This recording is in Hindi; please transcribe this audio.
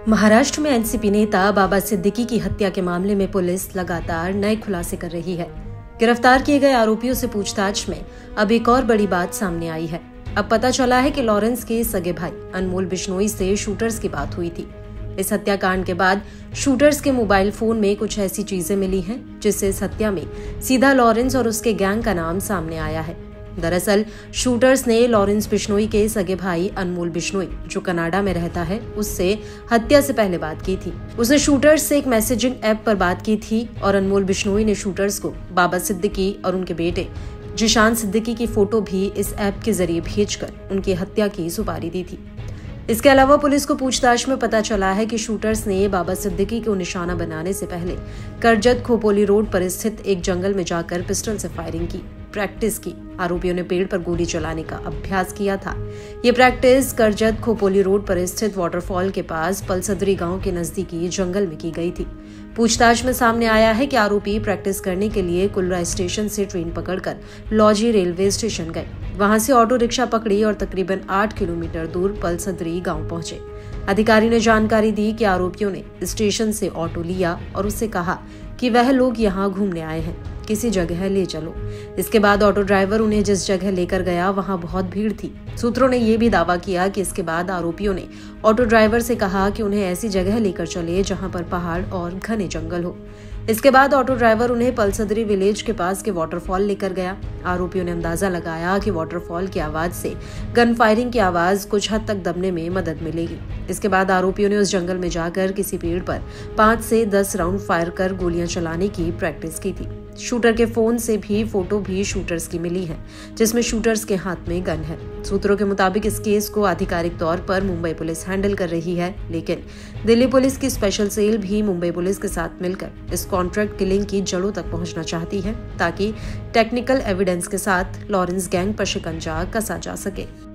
महाराष्ट्र में एनसीपी नेता बाबा सिद्दीकी की हत्या के मामले में पुलिस लगातार नए खुलासे कर रही है। गिरफ्तार किए गए आरोपियों से पूछताछ में अब एक और बड़ी बात सामने आई है। अब पता चला है कि लॉरेंस के सगे भाई अनमोल बिश्नोई से शूटर्स की बात हुई थी। इस हत्याकांड के बाद शूटर्स के मोबाइल फोन में कुछ ऐसी चीजें मिली हैं जिससे इस हत्या में सीधा लॉरेंस और उसके गैंग का नाम सामने आया है। दरअसल शूटर्स ने लॉरेंस बिश्नोई के सगे भाई अनमोल बिश्नोई, जो कनाडा में रहता है, उससे हत्या से पहले बात की थी। उसने शूटर्स से एक मैसेजिंग ऐप पर बात की थी और अनमोल बिश्नोई ने शूटर्स को बाबा सिद्दीकी और उनके बेटे जिशान सिद्दीकी की फोटो भी इस ऐप के जरिए भेजकर उनकी हत्या की सुपारी दी थी। इसके अलावा पुलिस को पूछताछ में पता चला है कि शूटर्स ने बाबा सिद्दीकी को निशाना बनाने से पहले करजत खोपोली रोड पर स्थित एक जंगल में जाकर पिस्टल से फायरिंग की, प्रैक्टिस की। आरोपियों ने पेड़ पर गोली चलाने का अभ्यास किया था। ये प्रैक्टिस करजत खोपोली रोड पर स्थित वाटरफॉल के पास पलसदरी गांव के नजदीकी जंगल में की गई थी। पूछताछ में सामने आया है कि आरोपी प्रैक्टिस करने के लिए कुलरा स्टेशन से ट्रेन पकड़कर लॉजी रेलवे स्टेशन गए। वहां से ऑटो रिक्शा पकड़ी और तकरीबन 8 किलोमीटर दूर पलसदरी गांव पहुंचे। अधिकारी ने जानकारी दी कि आरोपियों ने स्टेशन से ऑटो लिया और उससे कहा कि वह लोग यहाँ घूमने आए हैं, किसी जगह ले चलो। इसके बाद ऑटो ड्राइवर उन्हें जिस जगह लेकर गया वहां बहुत भीड़ थी। सूत्रों ने यह भी दावा किया कि इसके बाद आरोपियों ने ऑटो ड्राइवर से कहा कि उन्हें ऐसी जगह लेकर चले जहां पर पहाड़ और घने जंगल हो। इसके बाद ऑटो ड्राइवर उन्हें पलसदरी विलेज के पास के वाटरफॉल लेकर गया। आरोपियों ने अंदाजा लगाया कि वाटरफॉल की आवाज से गन फायरिंग की आवाज कुछ हद तक दबने में मदद मिलेगी। इसके बाद आरोपियों ने उस जंगल में जाकर किसी पेड़ पर 5 से 10 राउंड फायर कर गोलियां चलाने की प्रैक्टिस की थी। शूटर के फोन से भी फोटो भी शूटर्स की मिली है, जिसमें शूटर्स के हाथ में गन है। सूत्रों के मुताबिक इस केस को आधिकारिक तौर पर मुंबई पुलिस हैंडल कर रही है, लेकिन दिल्ली पुलिस की स्पेशल सेल भी मुंबई पुलिस के साथ मिलकर इस कॉन्ट्रैक्ट किलिंग की जड़ों तक पहुंचना चाहती है, ताकि टेक्निकल एविडेंस के साथ लॉरेंस गैंग पर शिकंजा कसा जा सके।